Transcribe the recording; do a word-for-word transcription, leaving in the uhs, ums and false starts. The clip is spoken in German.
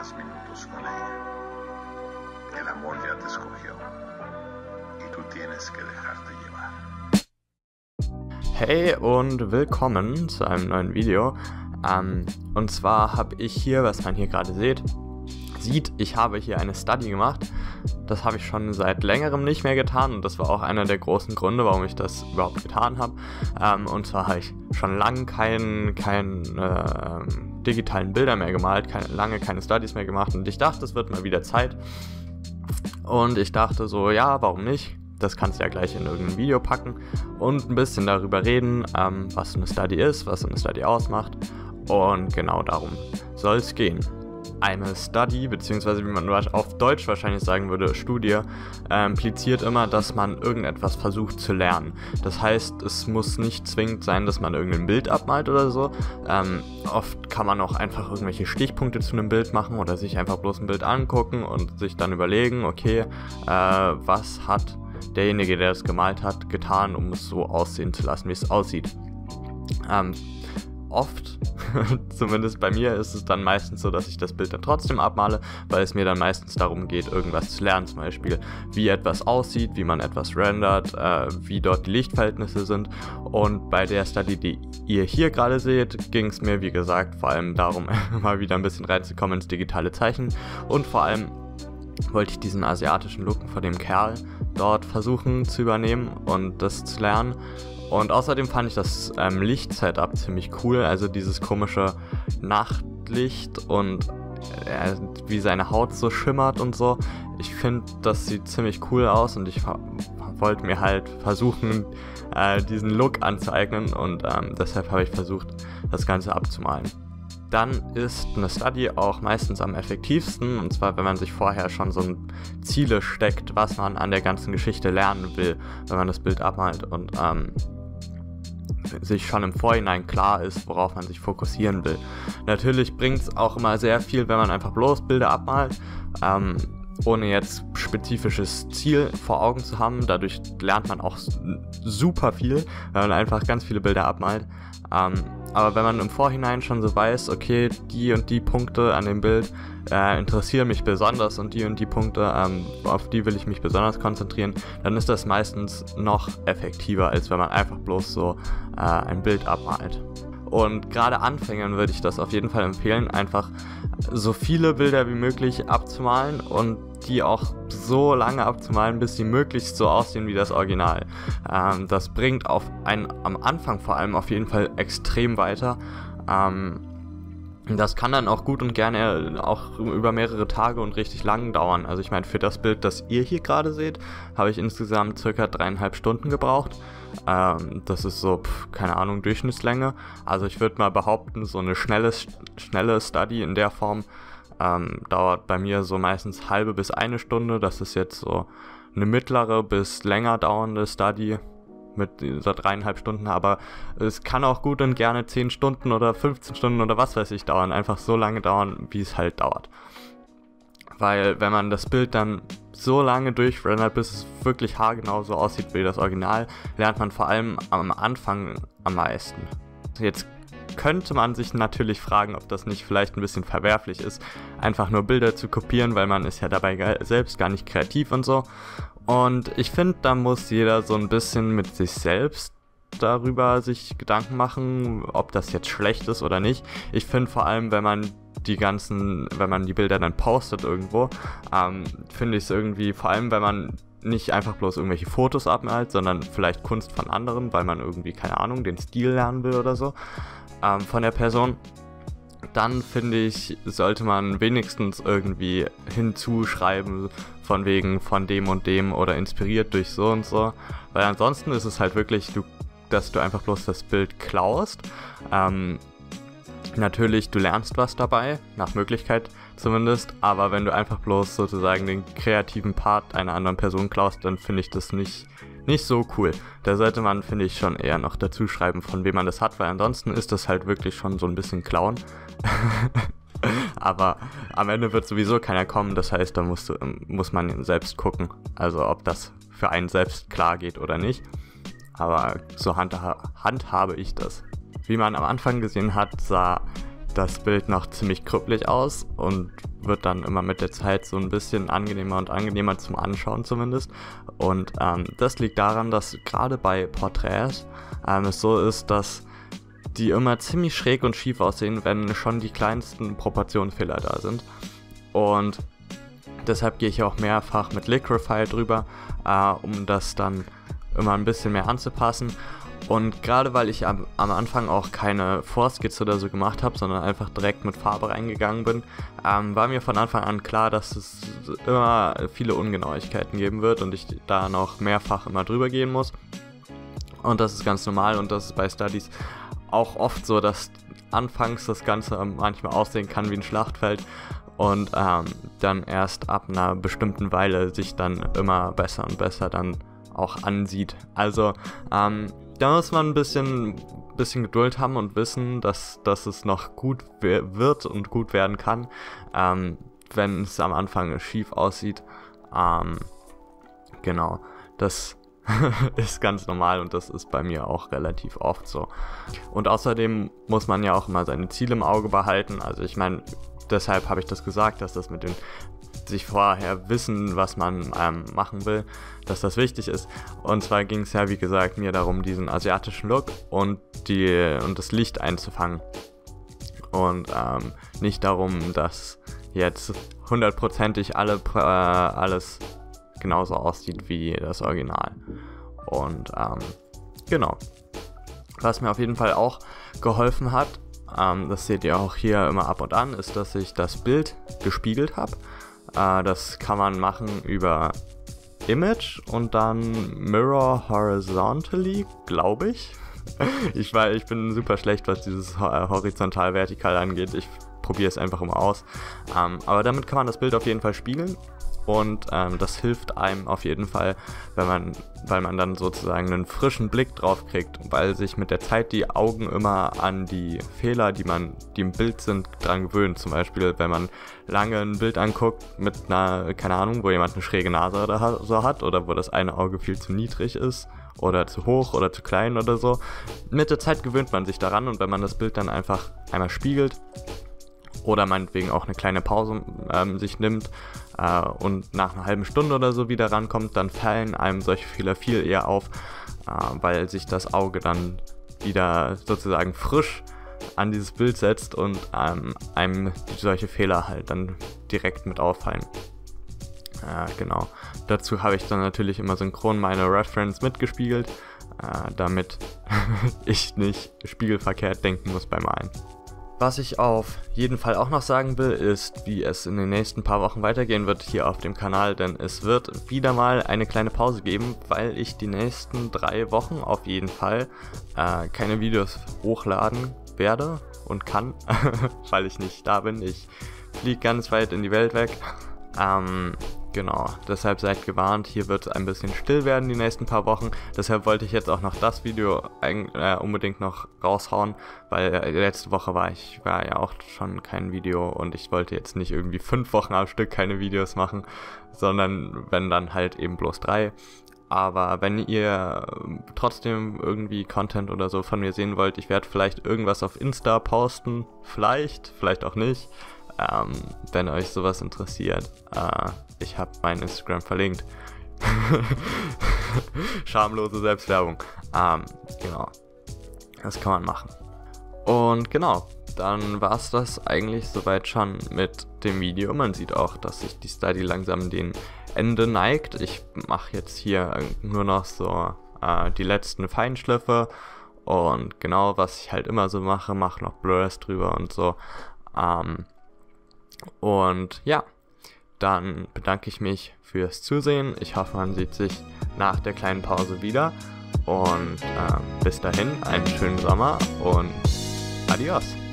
más minutos con ella. El amor ya te escogió y tú tienes que dejarte llevar. Hey und willkommen zu einem neuen Video. Ähm, und zwar habe ich hier, was man hier gerade sieht, sieht, ich habe hier eine Study gemacht. Das habe ich schon seit längerem nicht mehr getan und das war auch einer der großen Gründe, warum ich das überhaupt getan habe. Ähm, und zwar habe ich schon lange keinen kein, äh, digitalen Bilder mehr gemalt, keine, lange keine Studies mehr gemacht und ich dachte, es wird mal wieder Zeit. Und ich dachte so, ja, warum nicht? Das kannst du ja gleich in irgendein Video packen und ein bisschen darüber reden, ähm, was so eine Study ist, was so eine Study ausmacht. Und genau darum soll es gehen. Eine Study, beziehungsweise wie man auf Deutsch wahrscheinlich sagen würde, Studie, äh, impliziert immer, dass man irgendetwas versucht zu lernen. Das heißt, es muss nicht zwingend sein, dass man irgendein Bild abmalt oder so. Ähm, oft kann man auch einfach irgendwelche Stichpunkte zu einem Bild machen oder sich einfach bloß ein Bild angucken und sich dann überlegen, okay, äh, was hat derjenige, der es gemalt hat, getan, um es so aussehen zu lassen, wie es aussieht. Ähm, oft, zumindest bei mir, ist es dann meistens so, dass ich das Bild dann trotzdem abmale, weil es mir dann meistens darum geht, irgendwas zu lernen, zum Beispiel, wie etwas aussieht, wie man etwas rendert, äh, wie dort die Lichtverhältnisse sind. Und bei der Study, die ihr hier gerade seht, ging es mir, wie gesagt, vor allem darum, mal wieder ein bisschen reinzukommen ins digitale Zeichnen und vor allem wollte ich diesen asiatischen Look von dem Kerl dort versuchen zu übernehmen und das zu lernen. Und außerdem fand ich das ähm, Licht-Setup ziemlich cool, also dieses komische Nachtlicht und äh, wie seine Haut so schimmert und so. Ich finde, das sieht ziemlich cool aus und ich wollte mir halt versuchen, äh, diesen Look anzueignen und ähm, deshalb habe ich versucht, das Ganze abzumalen. Dann ist eine Study auch meistens am effektivsten, und zwar, wenn man sich vorher schon so ein Ziele steckt, was man an der ganzen Geschichte lernen will, wenn man das Bild abmalt und ähm, sich schon im Vorhinein klar ist, worauf man sich fokussieren will. Natürlich bringt es auch immer sehr viel, wenn man einfach bloß Bilder abmalt, ähm, ohne jetzt spezifisches Ziel vor Augen zu haben. Dadurch lernt man auch super viel, wenn man einfach ganz viele Bilder abmalt. Ähm, aber wenn man im Vorhinein schon so weiß, okay, die und die Punkte an dem Bild äh, interessieren mich besonders und die und die Punkte, ähm, auf die will ich mich besonders konzentrieren, dann ist das meistens noch effektiver, als wenn man einfach bloß so äh, ein Bild abmalt. Und gerade Anfängern würde ich das auf jeden Fall empfehlen, einfach so viele Bilder wie möglich abzumalen und die auch so lange abzumalen, bis sie möglichst so aussehen wie das Original. Ähm, das bringt auf einen, am Anfang vor allem auf jeden Fall extrem weiter. Ähm, das kann dann auch gut und gerne auch über mehrere Tage und richtig lang dauern. Also ich meine, für das Bild, das ihr hier gerade seht, habe ich insgesamt circa dreieinhalb Stunden gebraucht. Ähm, das ist so, pf, keine Ahnung, Durchschnittslänge. Also ich würde mal behaupten, so eine schnelle, schnelle Study in der Form ähm, dauert bei mir so meistens halbe bis eine Stunde. Das ist jetzt so eine mittlere bis länger dauernde Study mit dieser dreieinhalb Stunden, aber es kann auch gut und gerne zehn Stunden oder fünfzehn Stunden oder was weiß ich dauern, einfach so lange dauern, wie es halt dauert. Weil wenn man das Bild dann so lange durchrendert, bis es wirklich haargenau so aussieht wie das Original, lernt man vor allem am Anfang am meisten. Jetzt könnte man sich natürlich fragen, ob das nicht vielleicht ein bisschen verwerflich ist, einfach nur Bilder zu kopieren, weil man ist ja dabei selbst gar nicht kreativ und so. Und ich finde, da muss jeder so ein bisschen mit sich selbst darüber sich Gedanken machen, ob das jetzt schlecht ist oder nicht. Ich finde vor allem, wenn man die ganzen, wenn man die Bilder dann postet irgendwo, ähm, finde ich es irgendwie, vor allem wenn man nicht einfach bloß irgendwelche Fotos abmalt, sondern vielleicht Kunst von anderen, weil man irgendwie, keine Ahnung, den Stil lernen will oder so, ähm, von der Person, dann finde ich, sollte man wenigstens irgendwie hinzuschreiben, von wegen von dem und dem oder inspiriert durch so und so, weil ansonsten ist es halt wirklich, du, dass du einfach bloß das Bild klaust. Ähm, natürlich, du lernst was dabei, nach Möglichkeit zumindest, aber wenn du einfach bloß sozusagen den kreativen Part einer anderen Person klaust, dann finde ich das nicht, nicht so cool. Da sollte man, finde ich, schon eher noch dazu schreiben, von wem man das hat, weil ansonsten ist das halt wirklich schon so ein bisschen Klauen. Aber am Ende wird sowieso keiner kommen, das heißt, da musst du, muss man selbst gucken, also ob das für einen selbst klar geht oder nicht. Aber so handha- handhabe ich das. Wie man am Anfang gesehen hat, sah das Bild noch ziemlich krüppelig aus und wird dann immer mit der Zeit so ein bisschen angenehmer und angenehmer zum Anschauen zumindest. Und ähm, das liegt daran, dass gerade bei Porträts ähm, es so ist, dass die immer ziemlich schräg und schief aussehen, wenn schon die kleinsten Proportionsfehler da sind. Und deshalb gehe ich auch mehrfach mit Liquify drüber, äh, um das dann immer ein bisschen mehr anzupassen. Und gerade weil ich am, am Anfang auch keine Vorskizze oder so gemacht habe, sondern einfach direkt mit Farbe reingegangen bin, ähm, war mir von Anfang an klar, dass es immer viele Ungenauigkeiten geben wird und ich da noch mehrfach immer drüber gehen muss. Und das ist ganz normal und das ist bei Studies auch oft so, dass anfangs das Ganze manchmal aussehen kann wie ein Schlachtfeld und ähm, dann erst ab einer bestimmten Weile sich dann immer besser und besser dann auch ansieht. Also ähm, da muss man ein bisschen, bisschen Geduld haben und wissen, dass, dass es noch gut wird und gut werden kann, ähm, wenn es am Anfang schief aussieht. Ähm, genau, das ist ganz normal und das ist bei mir auch relativ oft so. Und außerdem muss man ja auch immer seine Ziele im Auge behalten. Also ich meine, deshalb habe ich das gesagt, dass das mit den sich vorher wissen, was man ähm, machen will, dass das wichtig ist. Und zwar ging es ja, wie gesagt, mir darum, diesen asiatischen Look und, die, und das Licht einzufangen. Und ähm, nicht darum, dass jetzt hundertprozentig alle, äh, alles genauso aussieht wie das Original. Und ähm, genau. Was mir auf jeden Fall auch geholfen hat, ähm, das seht ihr auch hier immer ab und an, ist, dass ich das Bild gespiegelt habe. Äh, das kann man machen über Image und dann Mirror Horizontally, glaube ich. ich, war, ich bin super schlecht, was dieses horizontal-vertikal angeht. Ich probiere es einfach immer aus. Ähm, aber damit kann man das Bild auf jeden Fall spiegeln. Und ähm, das hilft einem auf jeden Fall, wenn man, weil man dann sozusagen einen frischen Blick drauf kriegt, weil sich mit der Zeit die Augen immer an die Fehler, die man, die im Bild sind, dran gewöhnen. Zum Beispiel, wenn man lange ein Bild anguckt mit einer, keine Ahnung, wo jemand eine schräge Nase oder so hat oder wo das eine Auge viel zu niedrig ist oder zu hoch oder zu klein oder so. Mit der Zeit gewöhnt man sich daran und wenn man das Bild dann einfach einmal spiegelt, oder meinetwegen auch eine kleine Pause ähm, sich nimmt äh, und nach einer halben Stunde oder so wieder rankommt, dann fallen einem solche Fehler viel eher auf, äh, weil sich das Auge dann wieder sozusagen frisch an dieses Bild setzt und ähm, einem solche Fehler halt dann direkt mit auffallen. Äh, genau. Dazu habe ich dann natürlich immer synchron meine Reference mitgespiegelt, äh, damit ich nicht spiegelverkehrt denken muss beim Malen. Was ich auf jeden Fall auch noch sagen will, ist, wie es in den nächsten paar Wochen weitergehen wird hier auf dem Kanal, denn es wird wieder mal eine kleine Pause geben, weil ich die nächsten drei Wochen auf jeden Fall äh, keine Videos hochladen werde und kann, weil ich nicht da bin. Ich fliege ganz weit in die Welt weg. Ähm, genau, deshalb seid gewarnt, hier wird es ein bisschen still werden die nächsten paar Wochen. Deshalb wollte ich jetzt auch noch das Video äh, unbedingt noch raushauen, weil äh, letzte Woche war ich war ja auch schon kein Video und ich wollte jetzt nicht irgendwie fünf Wochen am Stück keine Videos machen, sondern wenn dann halt eben bloß drei. Aber wenn ihr trotzdem irgendwie Content oder so von mir sehen wollt, ich werde vielleicht irgendwas auf Insta posten, vielleicht, vielleicht auch nicht. Ähm, wenn euch sowas interessiert, äh, ich habe mein Instagram verlinkt. Schamlose Selbstwerbung. Ähm, genau. Das kann man machen. Und genau, dann war es das eigentlich soweit schon mit dem Video. Man sieht auch, dass sich die Study langsam dem Ende neigt. Ich mache jetzt hier nur noch so äh, die letzten Feinschliffe und genau, was ich halt immer so mache, mache noch Blurs drüber und so. Ähm, Und ja, dann bedanke ich mich fürs Zusehen. Ich hoffe, man sieht sich nach der kleinen Pause wieder. Und äh, bis dahin einen schönen Sommer und adios.